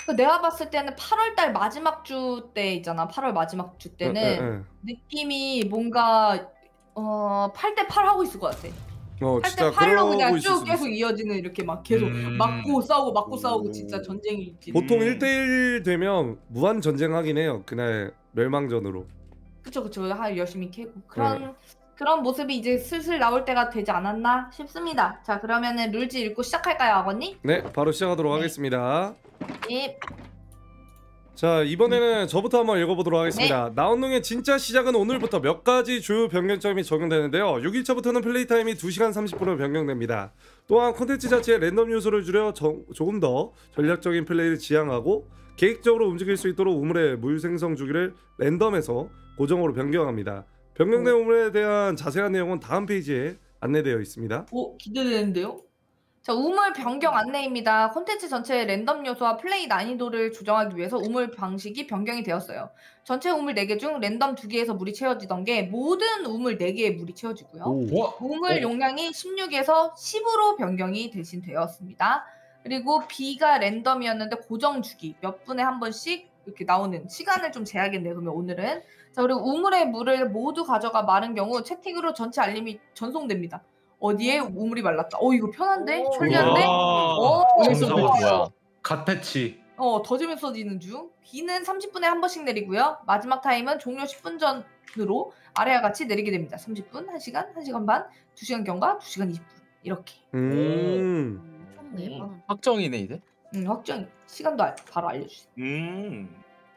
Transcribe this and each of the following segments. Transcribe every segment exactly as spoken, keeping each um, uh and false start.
내가 봤을 때는 팔월달 마지막 주 때 있잖아. 팔월 마지막 주 때는 에, 에, 에. 느낌이 뭔가 어 팔 대 팔 하고 있을 것 같아. 어, 팔 진짜 대 팔로 그러고 그냥 있을 쭉 수도 계속 있어. 이어지는 이렇게 막 계속 음. 맞고 싸우고 맞고 싸우고 오. 진짜 전쟁일지. 보통 음. 일 대일 되면 무한 전쟁하긴 해요. 그날 멸망전으로. 그쵸 그쵸. 하 열심히 캐고 그런 네. 그런 모습이 이제 슬슬 나올 때가 되지 않았나 싶습니다. 자 그러면은 룰즈 읽고 시작할까요, 아버님? 네, 바로 시작하도록 네. 하겠습니다. 예. 자 이번에는 저부터 한번 읽어보도록 하겠습니다. 네. 나온농의 진짜 시작은 오늘부터 몇 가지 주요 변경점이 적용되는데요. 육 일차부터는 플레이 타임이 두 시간 삼십 분으로 변경됩니다. 또한 콘텐츠 자체의 랜덤 요소를 줄여 저, 조금 더 전략적인 플레이를 지향하고 계획적으로 움직일 수 있도록 우물의 물 생성 주기를 랜덤에서 고정으로 변경합니다. 변경된 오. 우물에 대한 자세한 내용은 다음 페이지에 안내되어 있습니다. 오, 기대되는데요? 자, 우물 변경 안내입니다. 콘텐츠 전체의 랜덤 요소와 플레이 난이도를 조정하기 위해서 우물 방식이 변경이 되었어요. 전체 우물 네 개 중 랜덤 두 개에서 물이 채워지던 게 모든 우물 네 개에 물이 채워지고요. 오. 우물 오. 용량이 십육에서 십으로 변경이 대신 되었습니다. 그리고 B가 랜덤이었는데 고정 주기 몇 분에 한 번씩 이렇게 나오는 시간을 좀 재야겠네요. 그러면 오늘은. 자, 그리고 우물의 물을 모두 가져가 마른 경우 채팅으로 전체 알림이 전송됩니다. 어디에 우물이 말랐다. 어 이거 편한데? 편리한데? 어, 뭐야? 갓 패치. 어, 더 재밌어지는 중. B는 삼십 분에 한 번씩 내리고요. 마지막 타임은 종료 십 분 전으로 아래와 같이 내리게 됩니다. 삼십 분, 한 시간, 한 시간 반, 두 시간 경과, 두 시간 이십 분. 이렇게. 음. 음. 확정이네 이제. 음, 확정. 시간도 알, 바로 알려주세요. 음.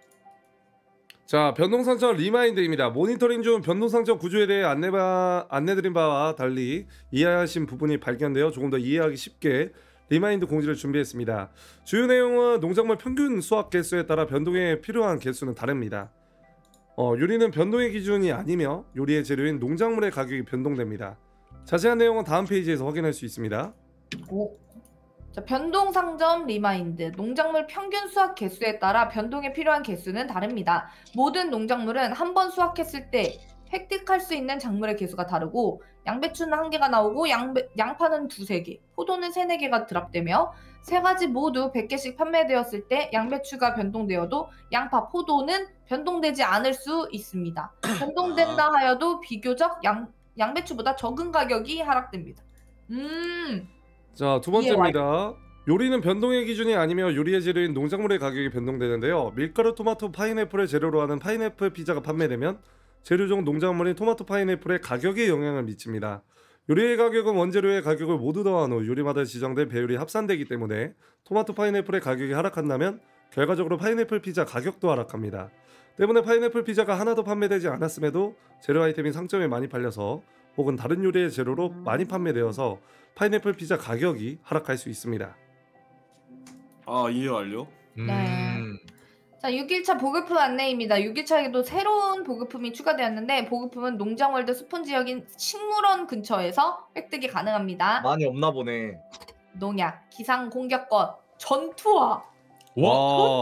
자, 변동상점 리마인드입니다. 모니터링 중 변동상점 구조에 대해 안내바, 안내드린 바와 달리 이해하신 부분이 발견되어 조금 더 이해하기 쉽게 리마인드 공지를 준비했습니다. 주요 내용은 농작물 평균 수확 개수에 따라 변동에 필요한 개수는 다릅니다. 어, 요리는 변동의 기준이 아니며 요리의 재료인 농작물의 가격이 변동됩니다. 자세한 내용은 다음 페이지에서 확인할 수 있습니다. 오. 자, 변동 상점 리마인드. 농작물 평균 수확 개수에 따라 변동에 필요한 개수는 다릅니다. 모든 농작물은 한 번 수확했을 때 획득할 수 있는 작물의 개수가 다르고 양배추는 한 개가 나오고 양배, 양파는 두세 개, 포도는 세네 개가 드랍되며 세 가지 모두 백 개씩 판매되었을 때 양배추가 변동되어도 양파, 포도는 변동되지 않을 수 있습니다. 변동된다 하여도 비교적 양, 양배추보다 적은 가격이 하락됩니다. 음... 자, 두 번째입니다. 요리는 변동의 기준이 아니며 요리의 재료인 농작물의 가격이 변동되는데요. 밀가루, 토마토, 파인애플을 재료로 하는 파인애플 피자가 판매되면 재료 중 농작물인 토마토, 파인애플의 가격에 영향을 미칩니다. 요리의 가격은 원재료의 가격을 모두 더한 후 요리마다 지정된 배율이 합산되기 때문에 토마토, 파인애플의 가격이 하락한다면 결과적으로 파인애플 피자 가격도 하락합니다. 때문에 파인애플 피자가 하나도 판매되지 않았음에도 재료 아이템이 상점에 많이 팔려서 혹은 다른 요리의 재료로 많이 판매되어서 파인애플 피자 가격이 하락할 수 있습니다. 아, 이해 완료. 네. 자, 육 일차 보급품 안내입니다. 육 일차에도 새로운 보급품이 추가되었는데 보급품은 농장월드 스폰 지역인 식물원 근처에서 획득이 가능합니다. 많이 없나 보네. 농약, 기상 공격권, 전투화. 와.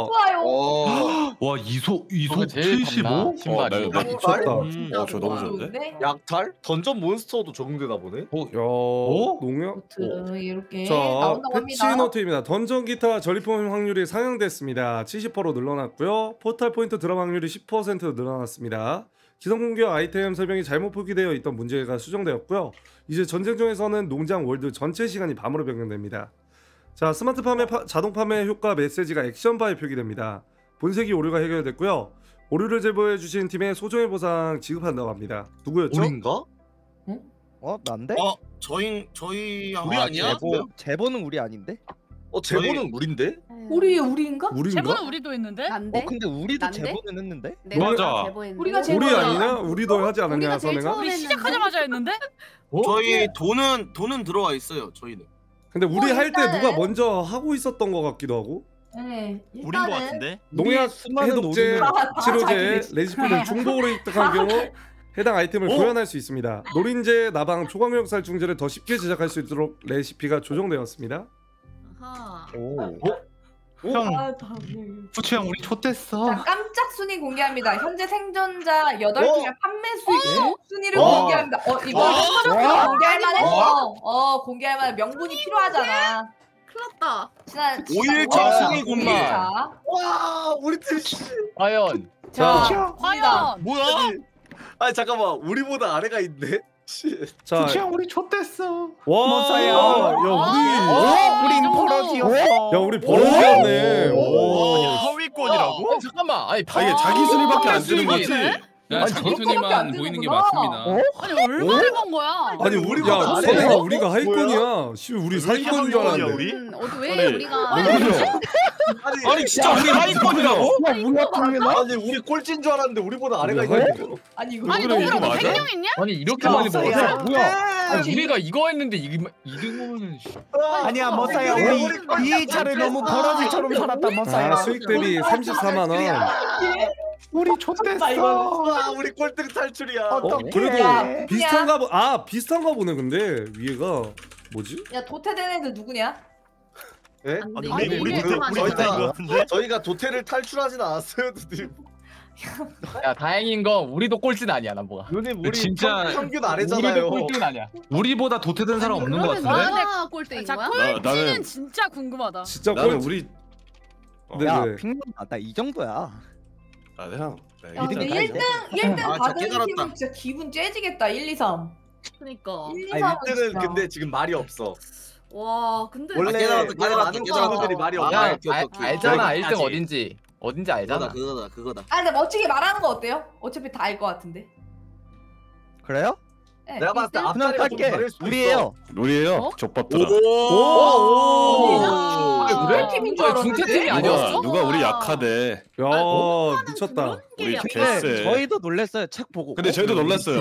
전투화요. 와, 이소 이소 제일 칠십오? 신발이. 어, 나 미쳤다. 음, 어, 저 너무 좋은데? 약탈? 던전 몬스터도 적용되나 보네. 어, 야, 농약? 노트 이렇게 자, 나온다고 패치 합니다. 노트입니다. 던전 기타 전리품 확률이 상향됐습니다. 칠십 퍼센트로 늘어났고요. 포탈 포인트 드랍 확률이 십 퍼센트 늘어났습니다. 기성 공격 아이템 설명이 잘못 표기되어 있던 문제가 수정되었고요. 이제 전쟁 중에서는 농장 월드 전체 시간이 밤으로 변경됩니다. 자, 스마트 판매 파, 자동 판매 효과 메시지가 액션바에 표기됩니다. 본색이 오류가 해결됐고요. 오류를 제보해 주신 팀에 소정의 보상 지급한다고 합니다. 누구였죠? 우린가? 응? 어? 난데? 어, 저희 저희 우리 아, 아니야? 제보. 제보는 우리 아닌데? 어, 제보는 우린데? 우리 우리인가? 우리인가? 제보는 우리도 했는데? 난데? 어 근데 우리도 난데? 제보는 했는데? 내가 맞아. 제보했는데. 우리가 제보- 우리 제보야. 아니냐? 우리도 하지 않았냐, 우리가 제일 선행아? 처음에 우리 시작하자마자 했는데? 어? 저희 돈은 돈은 들어와 있어요. 저희는. 근데 우리 어, 할 때 일단은- 누가 먼저 하고 있었던 것 같기도 하고. 네. 우린 거 같은데? 농약, 수많은 해독제, 우리는- 다 치료제, 자기네. 레시피를 중복으로 획득한 경우 해당 아이템을 어? 구현할 수 있습니다. 노린재, 나방, 초강력 살충제를 더 쉽게 제작할 수 있도록 레시피가 조정되었습니다. 아하. 오. 형, 아, 다, 네. 후추 형 우리 좆됐어. 자, 깜짝 순위 공개합니다. 현재 생존자 여덟 팀의 판매 수익 어? 순위를 와. 공개합니다. 어, 이거 와. 공개할 만해? 와. 어, 어, 공개할 만해. 명분이 필요하잖아. 큰일났다. 지난 오일차 승리 군만. 와 우리 팀 씨. 과연 자, 과연 뭐야? 아니 잠깐만 우리보다 아래가 있네. 씨. 자, 수치형 우리 좆됐어. 와, 멋져요. 야, 우리, 어, 우린 이 정도. 버러지였어. 야, 우리 버릇이었네. 오. 오. 하위권이라고? 아니, 잠깐만. 아니 아 이게 자기 순위밖에 안 수익이 되는 거지? 네? 야, 아니, 자기 저렇게밖에 안 순위만 보이는 게 되는구나. 맞습니다. 어? 아니 얼마를 번 거야? 아니, 우리, 우리가 야, 아래야? 선우가 우리가 하위권이야. 씨, 우리 상위권인 줄 알았는데. 우리? 음, 어디 왜 아니, 우리가 아니, 아니 진짜 우리 하위권이라고? 야 우리가 통해나? 아니 우리 꼴찌인 줄 알았는데 우리보다 아래가 우리 있네. 아니 이거 아니 그래, 이거 너구라 너 맞아? 생명 있냐? 아니 이렇게 야, 많이 머싸야. 먹었어. 뭐야? 아니, 우리가 이거 했는데 이게 이긴 거면은. 씨. 아니야 머싸야 우리 이 회차를 너무 버러지처럼 살았다 머싸야. 아, 수익 대비 삼십사만 원. 우리 좆됐어. 와 우리 꼴등 탈출이야. 어, 어떡해. 그래도 비슷한가 보. 아, 비슷한가 보네. 근데 위에가 뭐지? 야 도태된 애들 누구냐? 예? 아니, 우리 우리 우리 우리 그- 우리 저희가- 그때인 것 같은데? 저희가 도태를 탈출하진 않았어요, 누님. 야 다행인 건 우리도 꼴찌는 아니야 남보가. 누님 우리 진짜 평, 평균 아래잖아요. 우리도 꼴찌는 아니야. 우리보다 도태된 사람 없는 것 같은데? 누가 꼴등인 자 거야? 꼴찌는 나는- 진짜 궁금하다. 진짜 나는 꼴찌. 우리 네, 야 네. 핑맨 나이 정도야. 아 형. 야 근데 이등 일 등 일 등 아, 받은 진짜 깨달았다. 팀은 진짜 기분 째지겠다. 일, 이, 삼. 그니까. 일, 이, 아니 삼은 일 등은 진짜. 근데 지금 말이 없어. 와 근데 원래 깨달았다, 말이 깨달았다, 많은 깨달았다. 친구들이 말이 아, 없어. 야 오케이, 알, 오케이. 알잖아 일 등 여기까지. 어딘지. 어딘지 알잖아. 그거다 그거다 그거다. 아 근데 멋지게 말하는 거 어때요? 어차피 다 알 것 같은데. 그래요? 네, 내가 봤을 때 일 등? 그냥 앞자리가 좀 깔게. 다를 수도 우리예요. 우리예요. 어? 족밥들아. 오! 아, 그래? 팀인 줄 아니, 알았는데. 중태팀이 누가 아니었어? 누가 우리 약하대. 야, 아, 미쳤다. 우리 게 근데 개쎄. 저희도 놀랬어요. 책 보고. 근데 어? 저희도 놀랐어요.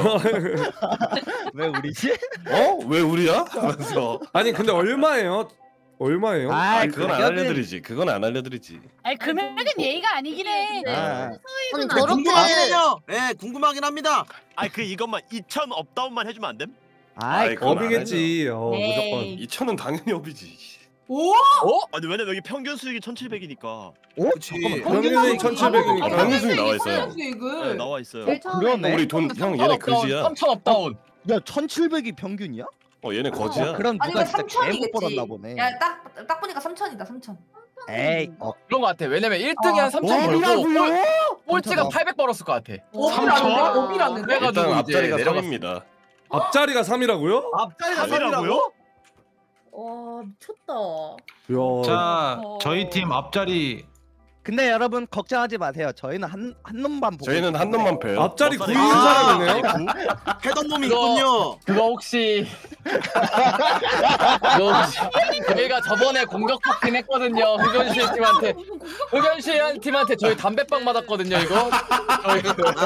왜 우리지? 어? 왜 우리야? 하면서. 아니, 근데 얼마예요? 얼마예요? 아, 아니, 그건 안 가격은- 알려드리지. 그건 안 알려드리지. 아니 금액은 예의가 아니긴 해. 아, 아니 네, 궁금하긴요. 예, 궁금하긴 합니다. 아니 그 이것만 이천 업다운만 해주면 안 됨? 아이 그건 안 업이겠지. 어, 에이. 무조건. 이천은 당연히 업이지. 오? 아니 왜냐면 여기 평균 수익이 천칠백이니까 그렇지. 평균 수익 천칠백이니까. 아, 평균 수익 나와 있어요. 평균 수익을. 네, 나와 있어요. 제일 처음에 그러네. 우리 돈 형 얘네 그지야. 삼천 업다운. 야 천칠백이 평균이야? 어 얘네 거지야. 어, 그럼 아니 누가 그 진짜 개못 삼천이겠지. 벌었나 보네. 야딱 딱 보니까 삼천이다 삼천. 에이 어. 그런 거 같아. 왜냐면 일 등이 한 삼천 벌고 꼴- 꼴찌가 팔백 벌었을 것 같아. 오비라는데? 오비라는데? 그래가지고 일단 이제 앞자리가 내려갔어. 삼입니다. 앞자리가 삼이라고요? 앞자리가 아니라고요? 삼이라고? 와 미쳤다. 야. 자 어. 저희 팀 앞자리. 근데 여러분 걱정하지 마세요. 저희는 한 한 놈만 보고. 저희는 한 놈만 패요. 앞자리 구인 아, 사람이네요. 해던 놈이 그거- 있군요. 그거 혹시 그거 혹시 저희가 저번에 공격받긴 했거든요. 흑연실 팀한테 흑연실 팀한테 저희 담배빵 맞았거든요. 이거 저희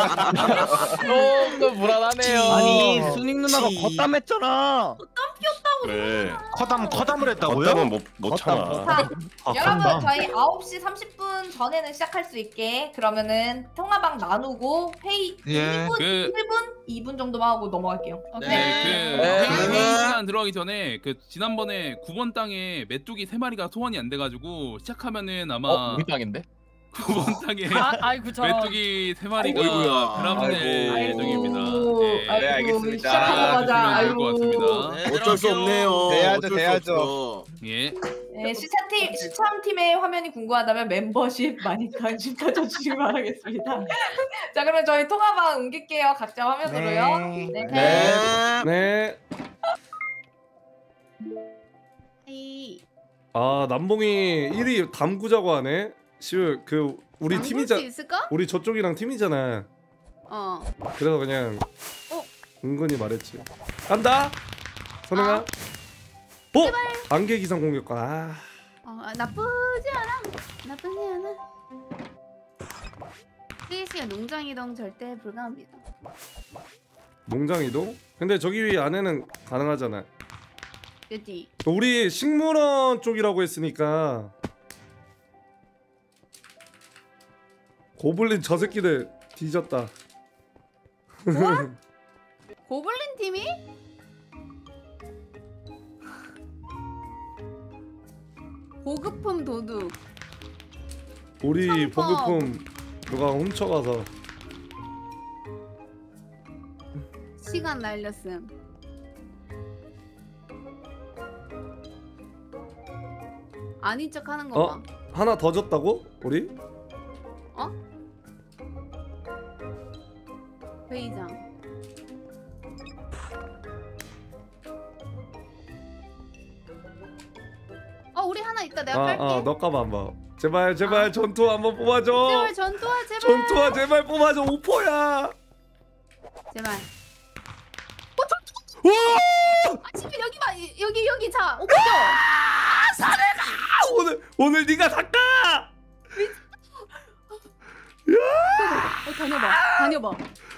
조금 불안하네요. 아니 순익 누나가 걷담했잖아. 그래. 커담 커담을 했다고요? 걷다면 못, 못 참아. 자, 아, 여러분 걷담. 저희 아홉 시 삼십 분 전에는 시작할 수 있게 그러면은 통화방 나누고 회의 예. 일 분, 그- 일 분, 이 분 정도만 하고 넘어갈게요. 오케이. 네, 그 네. 회의 시간 들어가기 전에 그 지난번에 구 번 땅에 메뚜기 세 마리가 소환이 안 돼가지고 시작하면은 아마 어 우리 땅인데? 구 번 땅에 아, 아이고 저. 메뚜기 세 마리가 어이구야. 드랍될 아이고. 예정입니다. 아이고, 네. 아이고, 알겠습니다. 시작하자마자 해주시면 좋을 것 같습니다. 네, 어쩔 수 없네요. 돼야죠, 어쩔 수 돼야죠. 없어. 예. 네, 시참팀 시참팀의 화면이 궁금하다면 멤버십 많이 관심 가져주시기 바라겠습니다. 자, 그러면 저희 통화방 옮길게요. 각자 화면으로요. 네. 네. 네. 네. 이 아, 남봉이 일 위 담구자고 하네. 시우 그 우리 남길 팀이자 수 있을까? 우리 저쪽이랑 팀이잖아. 어. 그래서 그냥 어? 은근히 말했지. 간다. 선행아. 아. 어? 안개 기상 공격과. 아. 어 아, 나쁘지 않아. 나쁘지 않아. 스위스의 농장 이동 절대 불가합니다. 농장 이동? 근데 저기 안에는 가능하잖아. 그지? 우리 식물원 쪽이라고 했으니까 고블린 저 새끼들 뒤졌다. 고블린 팀이? 보급품 도둑. 우리 상품. 보급품 누가 훔쳐가서. 시간 날렸음. 아닌 척 하는 거 어? 봐. 하나 더 줬다고? 우리? 회의장. 어 우리 하나 있다. 내가 깔게. 아아 너 까봐 한번. 제발 제발 아. 전투 한번 뽑아줘. 제발 전투화 제발. 전투와 제발 뽑아줘. 오퍼야. 제발. 와! 아 지금 여기 봐. 여기 여기 자. 오빠. 아, 오늘 오늘 네가 닦아. 어 다녀봐. 다녀봐.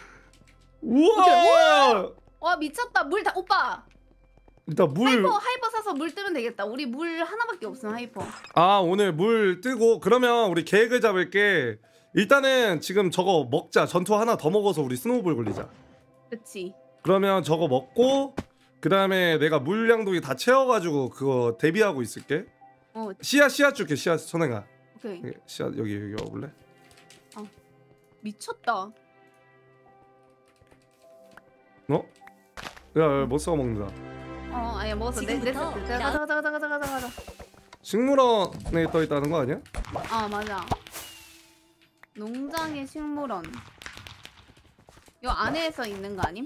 우와. 와 미쳤다. 물 다 오빠. 일단 물. 하이퍼 하이퍼 사서 물 뜨면 되겠다. 우리 물 하나밖에 없음 하이퍼. 아 오늘 물 뜨고 그러면 우리 계획을 잡을게. 일단은 지금 저거 먹자. 전투 하나 더 먹어서 우리 스노우볼 굴리자. 그치. 그러면 저거 먹고 그 다음에 내가 물량도 다 채워가지고 그거 대비하고 있을게. 어 씨앗 씨앗 줄게. 씨앗 선행아. 오케이. 씨앗 여기 여기 와볼래? 미쳤다. 어? 야못 써 먹는다. 어 아니야 먹었어. 내 내 지금부터 세트. 가자 가자 가자 가자 가자 가자. 식물원에 떠 있다는 거 아니야? 아 맞아. 농장의 식물원. 요 안에서 있는 거 아님?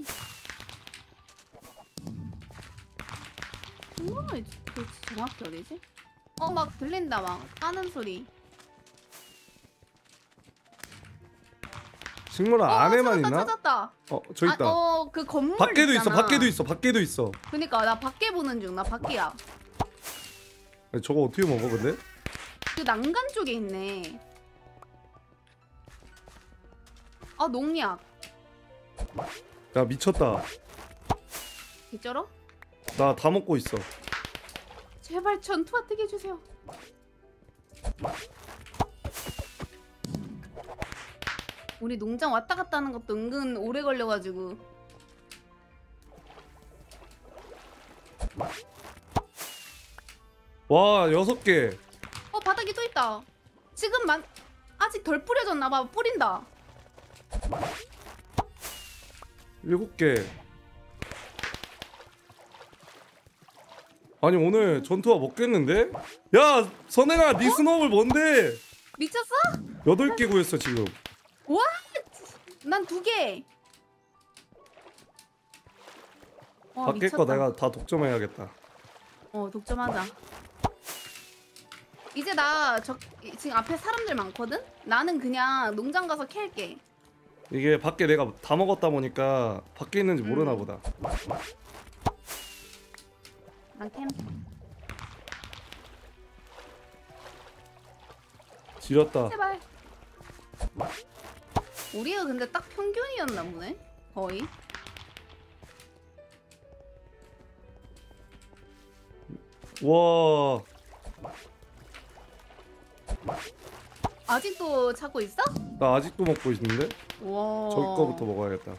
식물원이 도대체 정확히 어디지? 어 막 들린다 막 까는 소리. 식물원 어, 안에만 찾았다, 있나? 찾았다. 어 저 있다. 아, 어그 건물 밖에도 있어. 있잖아. 밖에도 있어. 밖에도 있어. 그니까 나 밖에 보는 중. 나 밖이야. 아니, 저거 어떻게 먹어 근데? 그 난간 쪽에 있네. 아 농약. 야 미쳤다. 개쩔어? 나 다 먹고 있어. 제발 전투화 뜨게 해주세요. 우리 농장 왔다 갔다 하는 것도 은근 오래 걸려가지고. 와 여섯 개. 어 바닥에 또 있다. 지금 만 아직 덜 뿌려졌나봐. 뿌린다. 일곱 개. 아니 오늘 전투화 먹겠는데? 야 선행아 니 스노우볼 뭔데? 미쳤어? 여덟 개 구했어 지금. 와! 난 두 개. 와, 밖에 미쳤다. 거 내가 다 독점해야겠다. 어 독점하자. 이제 나 저 지금 앞에 사람들 많거든? 나는 그냥 농장 가서 캘게. 이게 밖에 내가 다 먹었다 보니까 밖에 있는지 모르나 음. 보다. 난 캠. 지렸다. 제발. 우리가 근데 딱 평균이었나 보네. 거의. 와. 아직도 찾고 있어? 나 아직도 먹고 있는데? 와. 저기 거부터 먹어야겠다.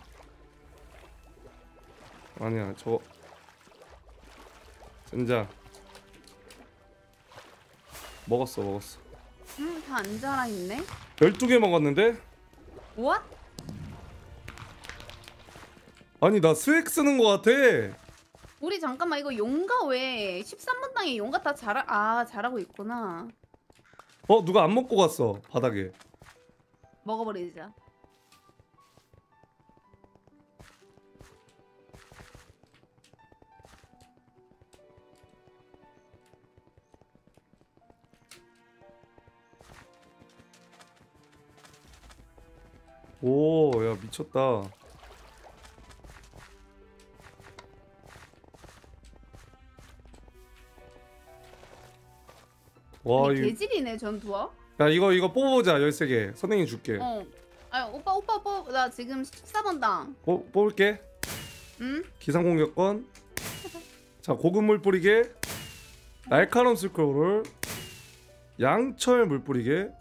아니야 저거 진짜 먹었어 먹었어. 음, 다 안 자라 있네. 열두 개 먹었는데? What? 아니 나 스웩 쓰는 거 같아. 우리 잠깐만 이거 용가 왜 십삼 번 땅에 용가 다 자라 아 잘하고 있구나. 어 누가 안 먹고 갔어 바닥에. 먹어버리자. 오 야 미쳤다. 와 이게 이, 개질이네 전투와. 야 이거 이거 뽑아보자 열세 개. 선생님 줄게. 어. 아 오빠 오빠 오빠 나 지금 십사 번 땅. 뽑, 뽑을게. 응? 기상 공격권. 자 고급 물 뿌리게. 날카로운 스크롤. 양철 물 뿌리게.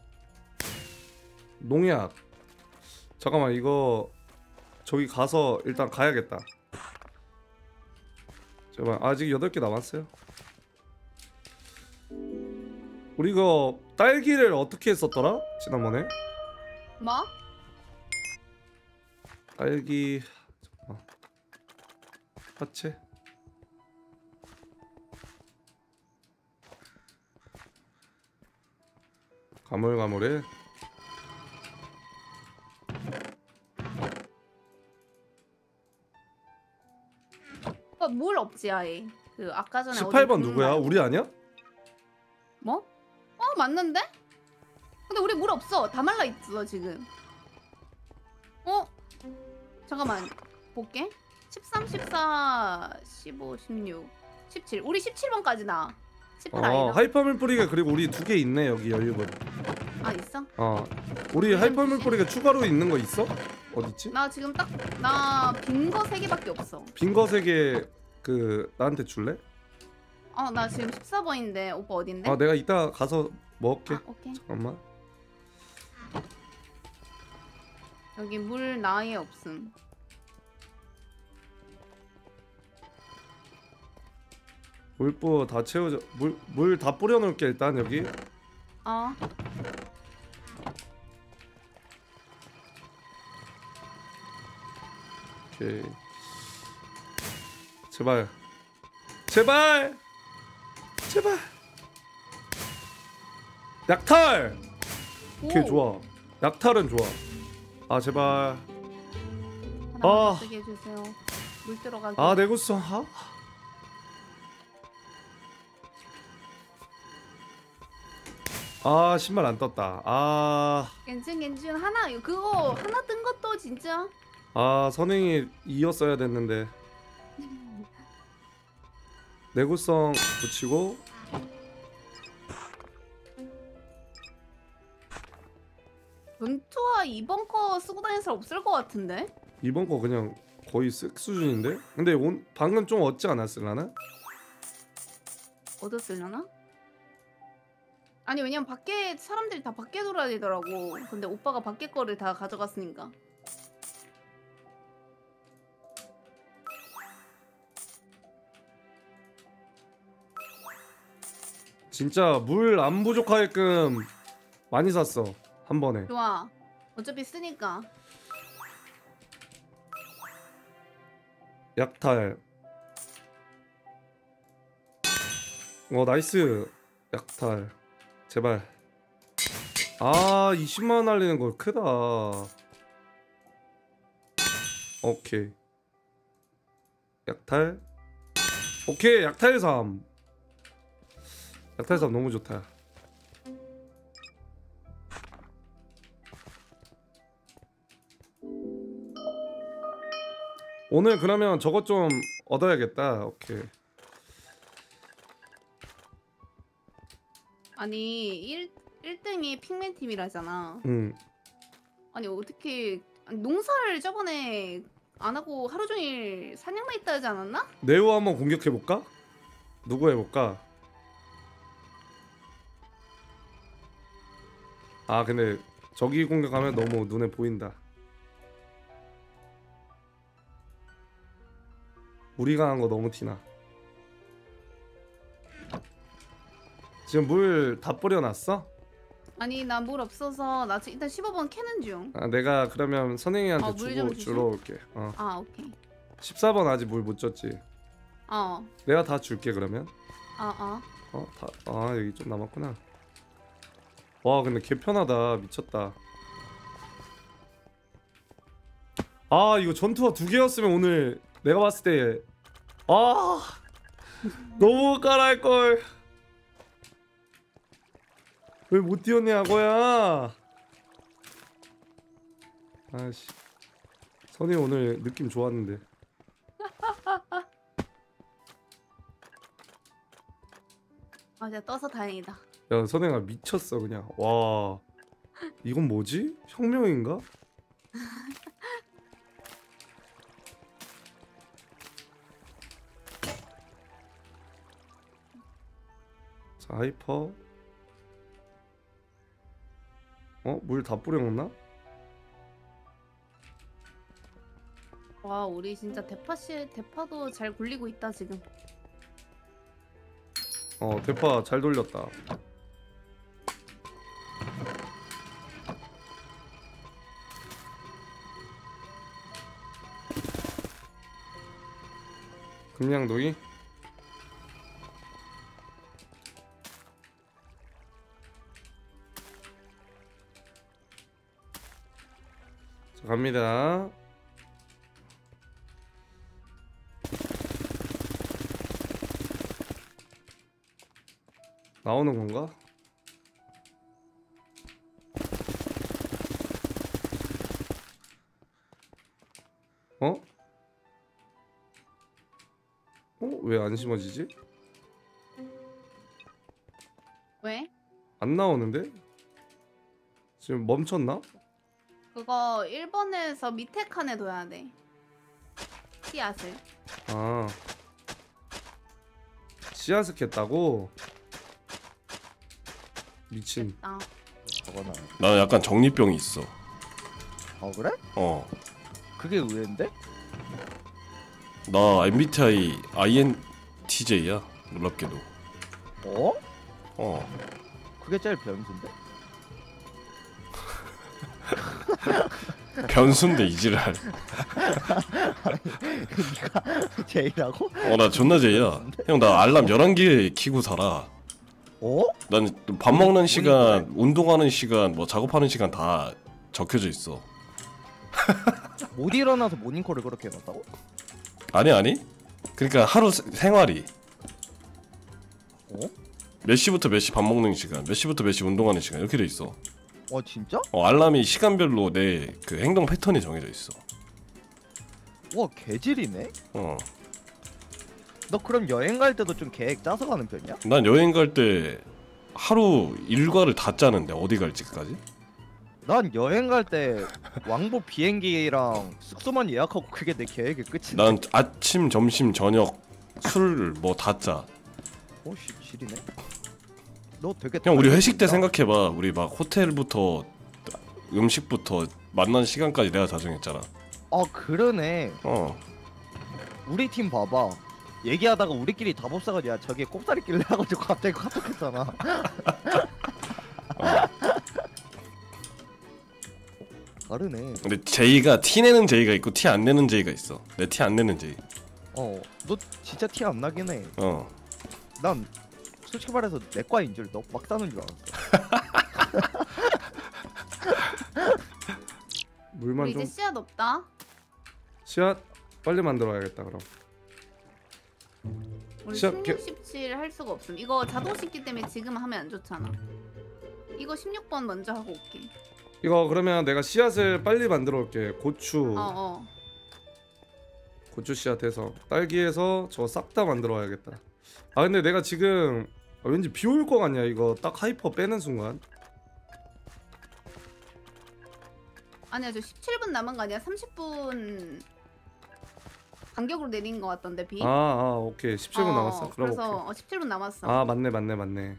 농약. 잠깐만 이거 저기 가서 일단 가야겠다. 잠깐만 아직 여덟 개 남았어요. 우리 이거 딸기를 어떻게 했었더라? 지난번에 뭐? 딸기 잠깐만. 화채 가물가물해. 어, 물 없지 아예. 그 아까 전에 십팔 번 어디 누구야? 말고. 우리 아니야? 뭐? 어 맞는데? 근데 우리 물 없어. 다 말라 있어 지금. 어? 잠깐만 볼게. 십삼, 십사, 십오, 십육, 십칠. 우리 십칠 번까지 나. 십팔 어 아니다. 하이퍼물 뿌리가 그리고 우리 두 개 있네 여기 연료분. 아 있어? 어 우리 하이퍼물 뿌리가 추가로 있는 거 있어? 어딨지? 나 지금 딱 나 빈 거 세 개밖에 없어. 빈 거 세 개 그 나한테 줄래? 어 나 지금 십사 번인데 오빠 어딘데? 아 내가 이따 가서 먹을게. 아, 오케이. 잠깐만. 여기 물 나에 없음. 물뿌 다 채우자. 물 물 다 뿌려 놓을게 일단 여기. 어. 오케이. 제발. 제발. 제발. 약탈. 오케이 오. 좋아. 약탈은 좋아. 아 제발. 하나만 아. 쓰게 해주세요. 물 들어가게. 아 내구성. 아. 아 신발 안 떴다. 아. 괜찮 괜찮 하나 그거 하나 뜬 것도 진짜. 아 선행이 이었어야 됐는데. 내구성 붙이고. 문투와 이번 거 쓰고 다니는 사람 없을 것 같은데? 이번 거 그냥 거의 쓱 수준인데? 근데 온, 방금 좀 얻지 않았을라나? 얻었으려나? 아니 왜냐면 밖에 사람들이 다 밖에 돌아야 되더라고. 근데 오빠가 밖에 거를 다 가져갔으니까. 진짜 물 안 부족하게끔 많이 샀어 한 번에. 좋아. 어차피 쓰니까. 약탈. 어 나이스. 약탈. 제발. 아 이십만 원 날리는 거 크다. 오케이. 약탈. 오케이 약탈 삼. 약탈 삼 너무 좋다. 오늘 그러면 저것 좀 얻어야겠다. 오케이. 아니 일, 일 등이 핑맨 팀이라잖아. 응. 아니 어떻게 아니, 농사를 저번에 안 하고 하루 종일 사냥만 있다 하지 않았나? 네오 한번 공격해 볼까? 누구 해볼까? 아 근데 저기 공격하면 너무 눈에 보인다. 우리가 한 거 너무 티나. 지금 물 다 뿌려놨어? 아니 나 물 없어서 나 지금 일단 십오 번 캐는 중. 아, 내가 그러면 선행이한테 어, 물 주고 좀 주지? 주러 올게. 어. 아 오케이. 십사 번 아직 물 못 줬지? 어. 내가 다 줄게 그러면. 어 어. 어? 다, 아 여기 좀 남았구나. 와 근데 개 편하다. 미쳤다. 아 이거 전투화 두 개였으면 오늘 내가 봤을 때 아 너무 깔아할걸. 왜 못 뛰었냐 고야. 아씨 선이 오늘 느낌 좋았는데. 아 진짜 떠서 다행이다. 야 선행아 미쳤어 그냥. 와 이건 뭐지? 혁명인가? 자 하이퍼. 어? 물 다 뿌려놓나? 와 우리 진짜 대파 씨 대파도 잘 굴리고 있다 지금. 어 대파 잘 돌렸다. 금양동이? 자, 갑니다. 나오는 건가? 어? 어? 왜 안 심어지지? 왜? 안 나오는데? 지금 멈췄나? 그거 일 번에서 밑에 칸에 둬야 돼. 씨앗을. 아 씨앗을 캤다고? 미친. 아. 저거나. 나는 약간 정리병이 있어. 어 그래? 어. 그게 의외인데? 나 엠비티아이 아이엔티제이야. 놀랍게도. 어? 어. 그게 제일 변수인데? 변수인데 이지랄. 그니까 제이라고? 어 나 존나 제이야. 형 나 알람 열한 개 키고 살아. 어? 난 밥 먹는 시간, 운동하는 시간, 뭐 작업하는 시간 다 적혀져 있어. 못 일어나서 모닝콜을 그렇게 해놨다고? 아니 아니. 그러니까 하루 세- 생활이. 어? 몇 시부터 몇 시 밥 먹는 시간, 몇 시부터 몇 시 운동하는 시간 이렇게 돼 있어. 어 진짜? 어 알람이 시간별로 내 그 행동 패턴이 정해져 있어. 와 개질이네? 어. 너 그럼 여행 갈 때도 좀 계획 짜서 가는 편이야? 난 여행 갈 때 하루 일과를 다 짜는데 어디 갈지까지? 난 여행 갈 때 왕복 비행기랑 숙소만 예약하고 그게 내 계획의 끝인데. 난 아침, 점심, 저녁 술 뭐 다 짜. 오씨 질이네. 너 되게 형 우리 다르게 회식 때 생긴다. 생각해봐. 우리 막 호텔부터 음식부터 만나는 시간까지 내가 자정했잖아. 아 그러네. 어. 우리 팀 봐봐. 얘기하다가 우리끼리 답없어가지고 야 저기에 꼽사리 낄래 하고서 갑자기 카톡했잖아. 다르네. 근데 제이가 티 내는 제이가 있고 티 안 내는 제이가 있어. 내 티 안 내는 제이. 어, 너 진짜 티 안 나긴 해. 어. 난 솔직히 말해서 내 과인 줄 너 막 따는 줄 알았어. 물만 우리 좀. 이제 씨앗 없다. 씨앗 빨리 만들어야겠다 그럼. 우리 씨앗 십육, 십칠 할 수가 없음. 이거 자동 씻기 때문에 지금 하면 안 좋잖아. 이거 십육 번 먼저 하고 올게. 이거 그러면 내가 씨앗을 빨리 만들어 올게. 고추. 어 어. 고추 씨앗 해서 딸기에서 저거 싹 다 만들어 와야겠다. 아 근데 내가 지금 왠지 비 올 거 같냐 이거 딱 하이퍼 빼는 순간. 아니야 저 십칠 분 남은 거 아니야? 삼십 분 간격으로 내린 거 같던데 비. 아, 아 오케이 십칠 분 어, 남았어. 그럼 그래서 오케이. 어, 십칠 분 남았어. 아 맞네 맞네 맞네.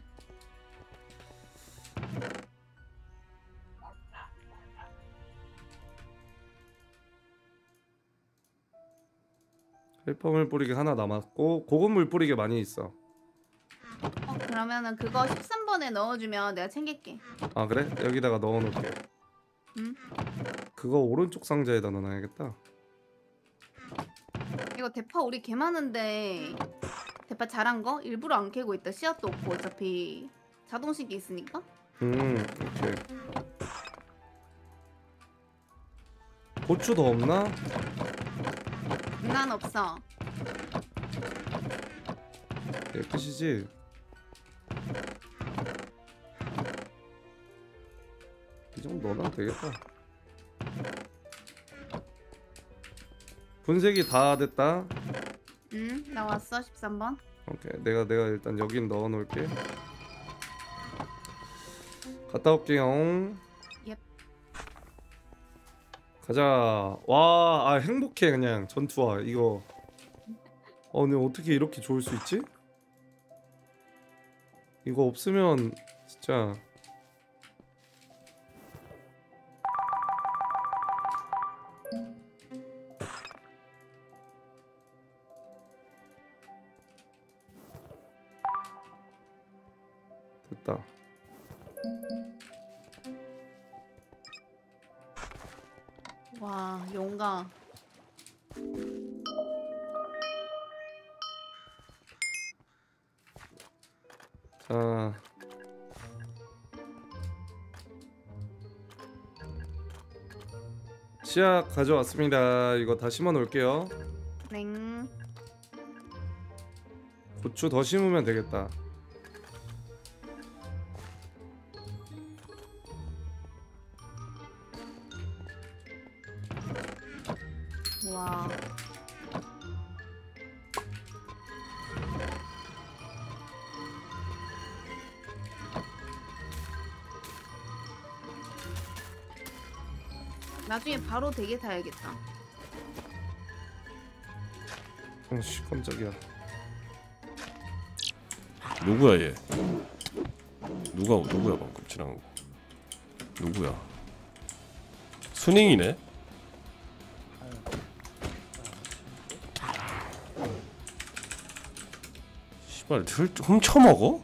헬퍼물 뿌리기 하나 남았고 고급물 뿌리기 많이 있어. 어, 그러면은 그거 십삼 번에 넣어주면 내가 챙길게. 아 그래? 여기다가 넣어놓을게. 응? 그거 오른쪽 상자에다 넣어놔야겠다. 이거 대파 우리 개 많은데 대파 잘한 거? 일부러 안 캐고 있다. 씨앗도 없고 어차피 자동식이 있으니까. 음 오케이. 고추 더 없나? 난 없어. 예, 끝이지? 이 정도 넣어놔도 되겠다. 분색이 다 됐다. 응 나왔어 십삼 번. 오케이 내가 내가 일단 여긴 넣어놓을게. 갔다 올게요. 옙. 가자. 와, 아 행복해 그냥 전투와 이거. 어, 근데 어떻게 이렇게 좋을 수 있지? 이거 없으면 진짜. 됐다. 와 용가. 자. 씨앗 가져왔습니다. 이거 다 심어 놓을게요. 냉. 고추 더 심으면 되겠다. 와. 나중에 바로 대게 사야겠다. 어씨 깜짝이야. 누구야 얘? 누가 누구야 방금 지나간 거? 누구야? 순잉이네? 씨발 훔쳐먹어?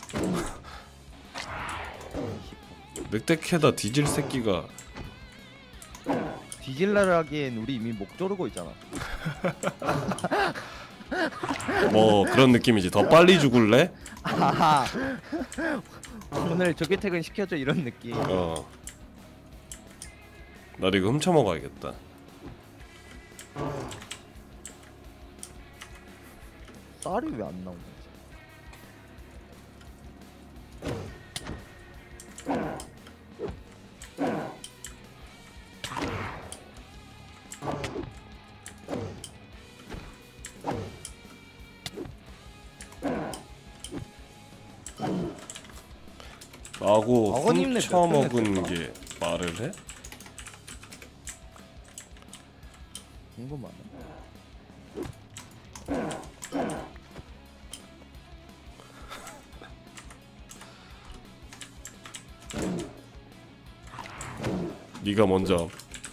늑대캐다 뒤질 새끼가. 뒤질라를 하기엔 우리 이미 목 조르고 있잖아. 뭐 그런 느낌이지. 더 빨리 죽을래? 아하. 오늘 조기 퇴근 시켜줘 이런 느낌. 어. 나도 이거 훔쳐먹어야겠다. 쌀이 왜 안 나오는 거지? 나고 아버님네 훔쳐먹은 몇 게 말을 해? 궁금하네. 네가 먼저.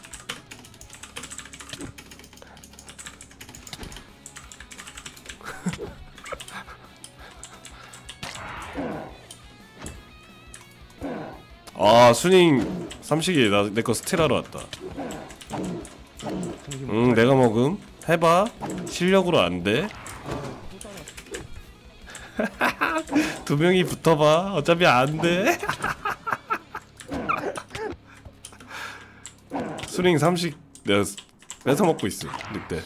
아 순잉 삼식이 나 내 거 스틸하러 왔다. 응 내가 먹음. 해봐. 실력으로 안 돼. 두 명이 붙어봐. 어차피 안 돼. 순잉 삼식 내가 뺏어 먹고 있어 늑대.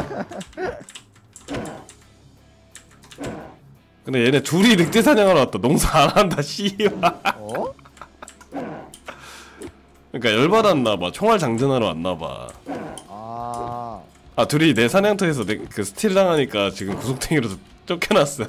근데 얘네 둘이 늑대 사냥하러 왔다. 농사 안 한다 씨발. 어? 그러니까 열받았나봐. 총알 장전하러 왔나봐. 아. 아 둘이 내 사냥터에서 내, 그 스틸 당하니까 지금 구속탱이로 쫓겨났어.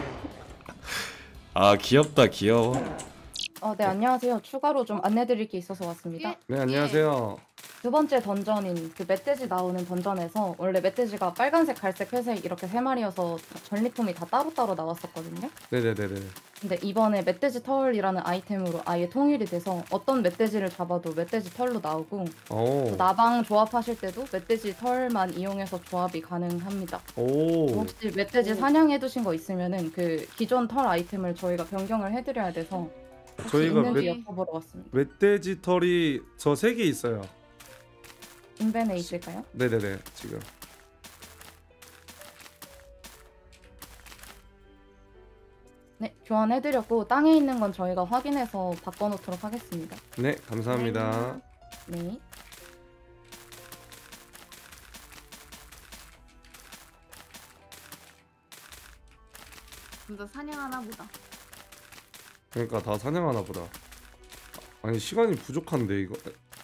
아 귀엽다 귀여워. 어, 네 안녕하세요. 추가로 좀 안내드릴 게 있어서 왔습니다. 예? 네 안녕하세요. 두 번째 던전인 그 멧돼지 나오는 던전에서 원래 멧돼지가 빨간색, 갈색, 회색 이렇게 세 마리여서 전리품이 다 따로따로 나왔었거든요. 네네네네. 근데 이번에 멧돼지 털이라는 아이템으로 아예 통일이 돼서 어떤 멧돼지를 잡아도 멧돼지 털로 나오고 오. 나방 조합하실 때도 멧돼지 털만 이용해서 조합이 가능합니다. 오. 혹시 멧돼지 사냥해두신 거 있으면은 그 기존 털 아이템을 저희가 변경을 해드려야 돼서 혹시 저희가 있는지 멧- 여쭤보러 왔습니다. 멧돼지 털이 저 세 개 있어요. 인벤에 있을까요? 네네네 지금. 네, 교환해드렸고 땅에 있는 건 저희가 확인해서 바꿔놓도록 하겠습니다. 네 감사합니다. 네. 좀 더 사냥하나 보다. 그러니까 다 사냥하나 보다. 아니 시간이 부족한데 이거.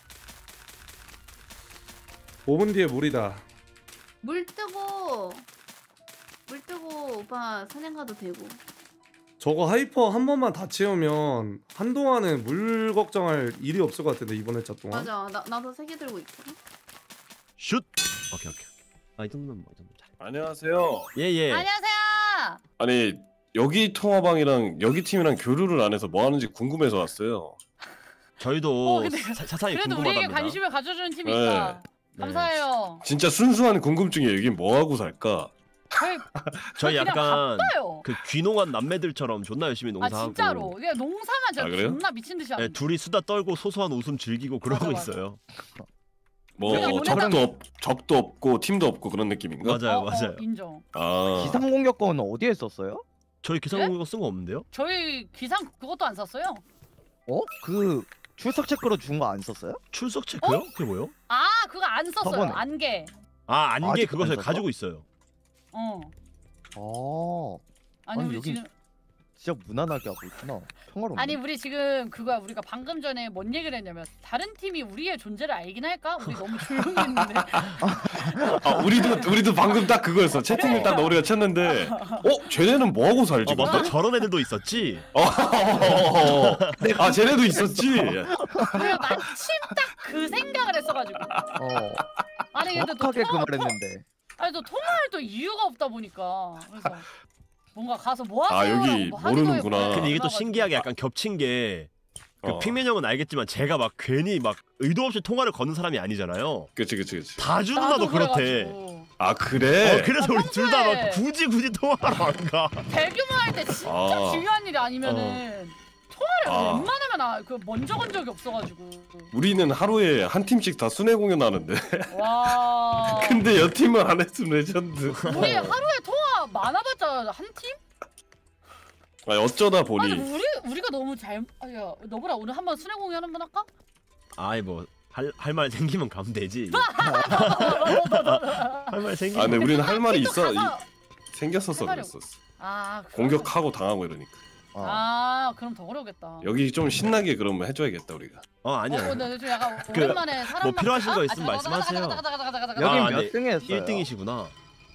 오 분 뒤에 물이다. 물 뜨고 물 뜨고 오빠 사냥 가도 되고. 저거 하이퍼 한 번만 다 채우면 한동안은 물 걱정할 일이 없을 것 같은데 이번 회차 동안. 맞아. 나 나도 세 개 들고 있거든. 슛. 오케이 오케이. 아 이 정도면 뭐 이 정도 잘. 안녕하세요. 예예. 안녕하세요. 아니 여기 통화방이랑 여기 팀이랑 교류를 안 해서 뭐 하는지 궁금해서 왔어요. 저희도 어, 근데 사, 사상이 그래도 우리에게 궁금하답니다. 관심을 가져주는 팀이니까 네. 감사해요. 진짜 순수한 궁금증이에요. 여긴 뭐 하고 살까? 저희 저희 그냥 약간 바빠요. 그 귀농한 남매들처럼 존나 열심히 아 농사하고. 진짜로 이게 농사만 진짜 아, 그래요? 존나 미친 듯이 네, 하는데. 둘이 수다 떨고 소소한 웃음 즐기고 그러고 맞아, 맞아. 있어요. 뭐 그냥 적도 보내다- 없 적도 없고 팀도 없고 그런 느낌인가? 맞아요, 어, 맞아요. 어, 인정. 아 기상 공격권은 어디에 썼어요? 저희 기상공격 쓴 거 없는데요? 저희 기상 그것도 안 썼어요. 어? 그 출석 체크로 준 거 안 썼어요? 출석 체크요? 그게 뭐요? 아 그거 안 썼어요. 저번에. 안개. 아 안개 아직 그것을 안 썼어? 가지고 있어요. 어. 어. 아니, 아니, 우리 여기 지금 진짜 무난하게 하고 있구나. 평화롭네. 아니 우리 지금 그거야. 우리가 방금 전에 뭔 얘기를 했냐면 다른 팀이 우리의 존재를 알긴 할까? 우리 너무 조용히 했는데. 아 우리도 우리도 방금 딱 그거였어. 채팅을 딱 우리가 쳤는데 어 쟤네는 뭐 하고 살지? 어 맞다. 저런 애들도 있었지. 어, 아 쟤네도 있었지. 우리가 마침 딱 그 생각을 했어가지고. 어. 아니 근데 또 정확하게 그 통화, 말했는데. 아니 또 통화할 또 이유가 없다 보니까 그래서 뭔가 가서 뭐 아, 하세요? 여기 모르는구나. 근데 이게 또 신기하게 약간 겹친 게. 그 어. 핑맨 형은 알겠지만 제가 막 괜히 막 의도 없이 통화를 거는 사람이 아니잖아요. 그치 그치 그치. 다주 누나도 그렇대. 그래가지고. 아 그래? 어, 그래서 아, 우리 둘 다 평소에 막 굳이 굳이 통화하러 안 가. 대규모 할 때 진짜 아. 중요한 일이 아니면은 통화를 아. 웬만하면 아, 그 먼저 건 적이 없어가지고. 우리는 하루에 한 팀씩 다 순회 공연하는데. 와. 근데 여 팀은 안 했으면 레전드. 우리 하루에 통화 많아봤자 한 팀? 아니, 어쩌다 아니 보니 우리 우리가 너무 잘. 아야 너보라 오늘 한번 순회 공연 한번 할까? 아이 뭐 할 할 말 생기면 가면 되지. 할 말 생기면. 아 근데 우리는 할 말이 있어 가서- 이- 생겼어서 해가려고. 그랬었어. 아 그럼- 공격하고 당하고 이러니까. 어. 아 그럼 더 어려우겠다. 여기 좀 신나게 그러면 해줘야겠다 우리가. 어 아니야. 어, 근데 좀 약간 그, 오랜만에 사람 뭐 필요하신 거 아, 있으면 아, 가자, 말씀하세요. 가자, 가자, 가자, 가자, 가자, 가자. 여긴 아, 몇 네. 등 했어요? 일 등이시구나.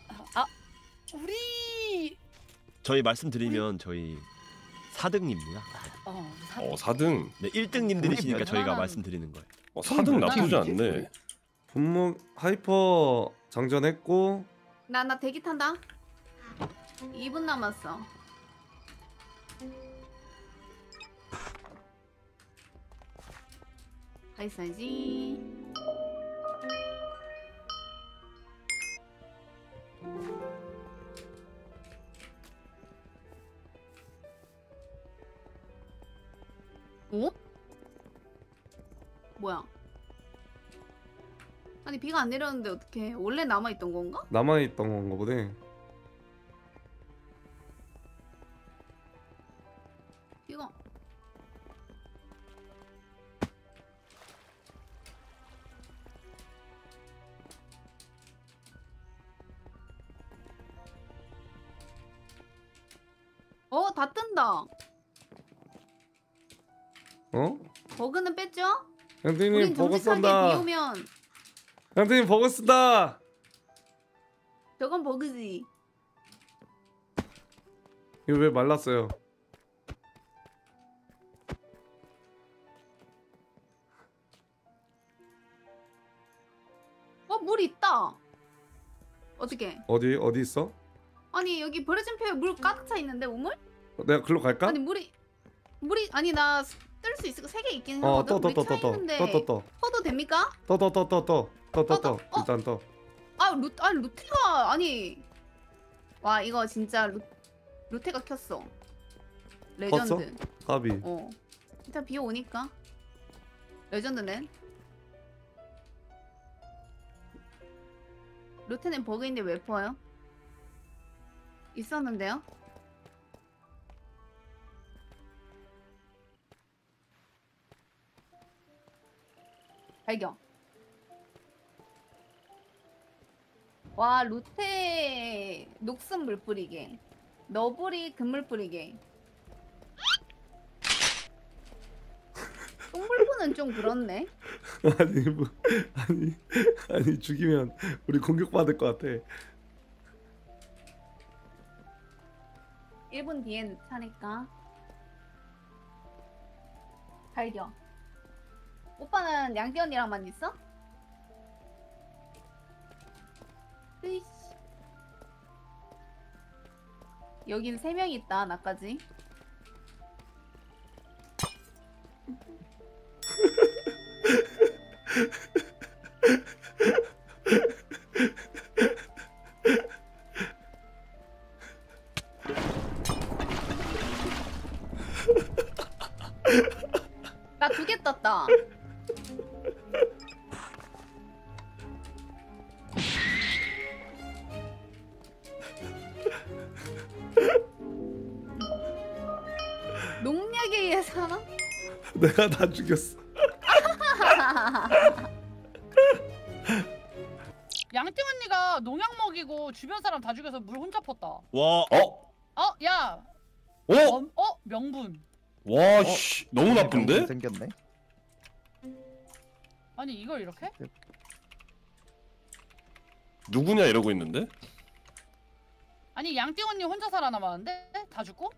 우리 저희 말씀드리면 저희 사 등입니다. 어, 사... 어 사 등. 네, 일 등님들이시니까 우리 저희가 웬만한- 말씀드리는 거예요. 어 사 등 나쁘지 얼마나 않네. 분무 하이퍼 장전했고 나 나 대기 탄다. 이 분 남았어. 가 있어야지. 어? 뭐야? 아니 비가 안 내렸는데 어떻게? 원래 남아 있던 건가? 남아있던 건가 보네. 이거 어, 다 뜬다. 어? 버그는 뺐죠? 형님 우린 버그 정직하게 쓴다. 비 오면 형님 버그 쓴다. 저건 버그지. 이거 왜 말랐어요? 어, 물 있다. 어떻게? 어디 어디 있어? 아니 여기 버려진 표에 물 가득 차 있는데 우물? 내가 글로 갈까? 아니 물이 물이 아니 나 뜰 수 있을 거 세 개 있긴 어, 하거든. 떠, 떠, 물이 떠, 차 떠, 떠. 있는데 떠, 떠, 떠. 떠도 됩니까? 떠 떠 떠 떠 떠 떠 떠 떠 어? 일단 떠. 아 루, 아 루테가 아니 와 이거 진짜 루, 루테가 켰어. 레전드. 가비. 어. 일단 비 오니까 레전드네. 루테는 버그인데 왜 퍼요? 있었는데요? 발견. 와 루테 녹슨 물 뿌리게. 너구리 금물 뿌리게. 똥물부는 좀 그렇네. 아니 뭐 아니 아니 죽이면 우리 공격 받을 것 같아. 일 분 뒤에 차니까. 발견. 오빠는 양띠 언니랑만 있어? 으이씨. 여긴 세 명 있다 나까지. 나 두 개 떴다. 농약에 의해 사람? 내가 다 죽였어. 혼자 농약 먹이고 주변 사람 다 죽여서 물 혼자 펐다. 와. 어? 어, 야. 어? 어, 어? 명분. 와, 씨, 너무 나쁜데? 생겼네. 아니 이걸 이렇게? 누구냐 이러고 있는데? 아니 양띵 언니 혼자 살아남았는데? 다 죽고?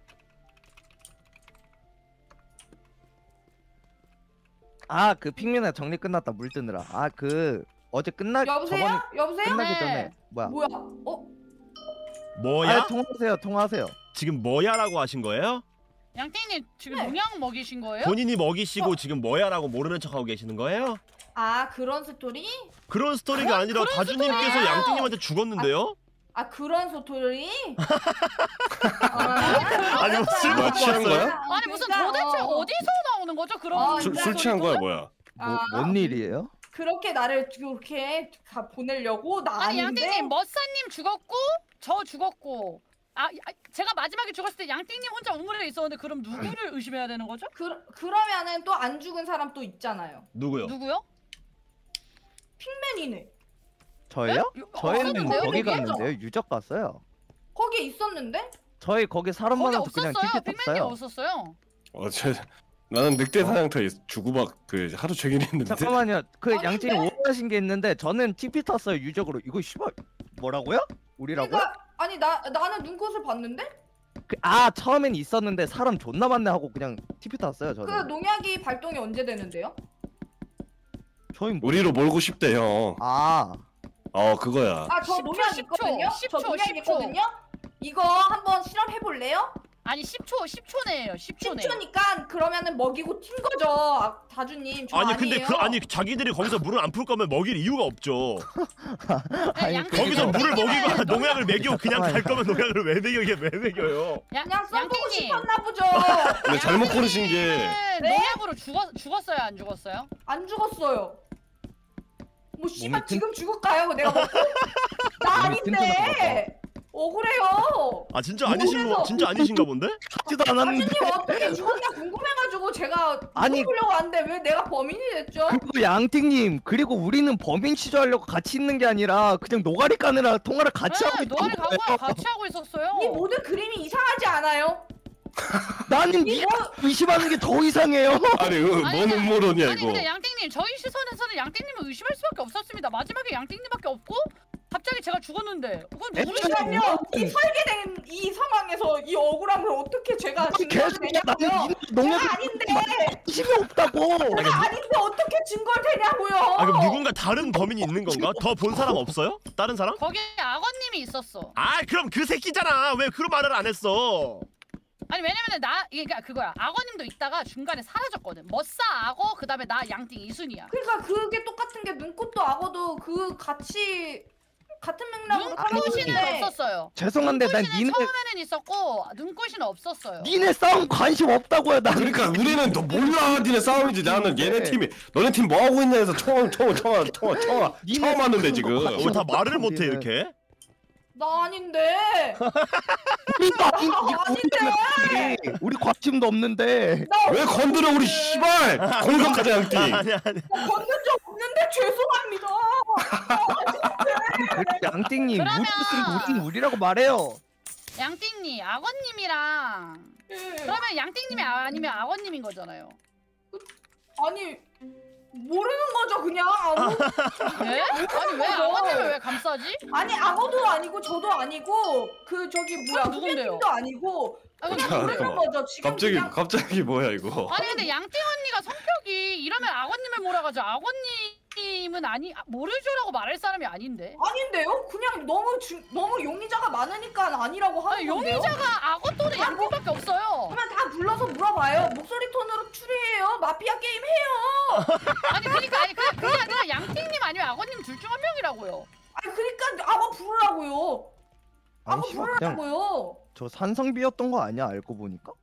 아 그 핑민아 정리 끝났다 물 뜨느라. 아 그 어제 끝나 여보세요? 저번에 여보세요? 끝나기 네. 전에 뭐야? 뭐야? 어? 뭐야? 아 통화하세요 통화하세요. 지금 뭐야라고 하신 거예요? 양띵님 지금 네. 농약 먹이신 거예요? 본인이 먹이시고 어. 지금 뭐야라고 모르는 척하고 계시는 거예요? 아 그런 스토리? 그런 스토리가 그런- 아니라 그런 다주님께서 스토리예요. 양띵님한테 죽었는데요? 아 그런 스토리? 아니 뭐 술 뭐야, 먹고 취한 왔어요? 거야? 아니 무슨 그러니까, 도대체 어. 어디서 나오는 거죠? 그런 어, 술, 그러니까 술 취한 거야 뭐야? 뭐, 아. 뭔 일이에요? 그렇게 나를 그렇게 다 보내려고 나 아니 아닌데. 양띵님 머싸님 죽었고 저 죽었고 아, 아 제가 마지막에 죽었을 때 양띵님 혼자 우물에 있었는데 그럼 누구를 의심해야 되는 거죠? 그 그러면은 또 안 죽은 사람 또 있잖아요. 누구요? 누구요? 핑맨이네. 저예요? 요- 저희는 없었는데요, 거기 거기? 갔는데요. 유적 갔어요. 거기에 있었는데? 저희 거기 사람 거기 많아서 그냥 없었어요. 티켓 빅맨님 탔어요. 없었어요. 어제 나는 늑대 사냥터 주고박 그 하루 종일 했는데. 잠깐만요. 그 아니, 양진이 근데- 오해하신 게 있는데 저는 티피 탔어요 유적으로. 이거 씨발 뭐라고요? 우리라고요? 그러니까 아니 나 나는 눈꽃을 봤는데 그, 아 처음엔 있었는데 사람 존나 많네 하고 그냥 티피 탔어요 그 저는. 농약이 발동이 언제 되는데요? 저희 뭐... 우리로 몰고 싶대 형. 아 어 그거야. 아 저 십 초, 농약 십 초, 있거든요. 십 저 초, 농약 십 초. 있거든요. 이거 한번 실험해 볼래요? 아니 십 초 십 초네요. 십 초네. 십 초니까 그러면은 먹이고 튄 거죠. 아, 다주님 저 아니 아니에요. 근데 그 아니 자기들이 거기서 물을 안 풀 거면 먹일 이유가 없죠. 아니, 양- 거기서 물을 먹이고 농약을 먹이고 그냥 갈 잠깐만요. 거면 농약을 왜 먹여 이게 왜 먹여요? 야, 그냥 써보고 양띵님. 싶었나 보죠. 근데 잘못 고르신 게 네? 농약으로 죽었 죽었어요 안 죽었어요? 안 죽었어요. 뭐 씨발 몸이 지금 죽을까요? 내가 먹고? 나 몸이 튼튼한가 아닌데. 억울해요. 아 진짜 아니신 거 그래서- 진짜 아니신가 본데? 하지도 않았는데. 다주님 어떻게 죽었나 궁금해가지고 제가 아니- 물어보려고 하는데 왜 내가 범인이 됐죠? 그리고 양띵님 그리고 우리는 범인 취조하려고 같이 있는 게 아니라 그냥 노가리 까느라 통화를 같이 하고 네, 있던 노아리 거예요. 가고 같이 하고 있었어요. 이 모든 그림이 이상하지 않아요? 나는 이 네가 의심하는 게 더 이상해요. 아니 그 아니, 뭔 음모론이야 아니 이거. 근데 양띵님 저희 시선에서는 양띵님을 의심할 수밖에 없었습니다. 마지막에 양띵님밖에 없고 갑자기 제가 죽었는데 그건 누구를 잠시만요. 이 설계된 이 상황에서 이 억울함을 어떻게 제가 아니 증거를 개새끼야 나는 대냐고요? 이 농약을 내가 아닌데 의심이 없다고. 내가 아닌데 어떻게 증거를 대냐고요? 아 그럼 누군가 다른 범인이 있는 건가? 더 본 사람 없어요? 다른 사람? 거기에 악어님이 있었어. 아 그럼 그 새끼잖아. 왜 그런 말을 안 했어? 아니 왜냐면은 나 이게 그러니까 그거야. 악어님도 있다가 중간에 사라졌거든. 머싸 악어 그다음에 나 양띵 이순이야. 그러니까 그게 똑같은 게 눈꽃도 악어도 그 같이 같은 맥락으로 눈꽃이는 사라졌는데 없었어요. 죄송한데 난 눈꽃이는 니네 처음에는 있었고 눈꽃이는 없었어요. 니네 싸움 관심 없다고요. 나 그러니까 우리는 너 몰라 니네 싸움이지. 나는 얘네 팀이 너네 팀 뭐 하고 있냐 해서 처음 처음 처음 처음 처음 니네 처음 왔는데 지금. 그거 왜 다 말을 못해 우리는. 이렇게? 나 아닌데 우리도 아닌데 나 아닌데 우리 관심도 없는데. 나 왜 건드려 우리 씨발 공격하자 양띠. 아니 아니. 건든 적 없는데 죄송합니다. 양띵님 그러면- 우리 있으면 우리는 우리라고 말해요. 양띵님 악어님이랑 예. 그러면 양띵님이 아- 아니면 악어님인 거잖아요. 아니 모르는 거죠 그냥 아무 네? 아니 왜 악어님을 왜 감싸지? 아니 악어도 아니고 저도 아니고 그 저기 뭐야 그럼 누군데요? 후배님도 아니고 아, 근데 그냥 모르는 잠깐만. 거죠 지금 갑자기 그냥 갑자기 뭐야 이거. 아니 근데 양띵 언니가 성격이 이러면 악어님을 몰아가죠. 악어님은 아니 아, 모르죠라고 말할 사람이 아닌데. 아닌데요? 그냥 너무 주, 너무 용의자가 많으니까 아니라고 하는 아니 건데요? 용의자가 악어 또는 양띵밖에 없어요. 그러면 다 불러서 물어봐요. 목소리 톤으로 추리해요. 마피아 게임 해요. 아니 그러니까 아니 그냥 그게 아니라 양띵님 아니면 악어님 둘 중 한 명이라고요. 아니 그러니까 악어 부르라고요. 아니 악어 씨발 그냥 부르라고요. 저 산성비였던 거 아니야 알고 보니까?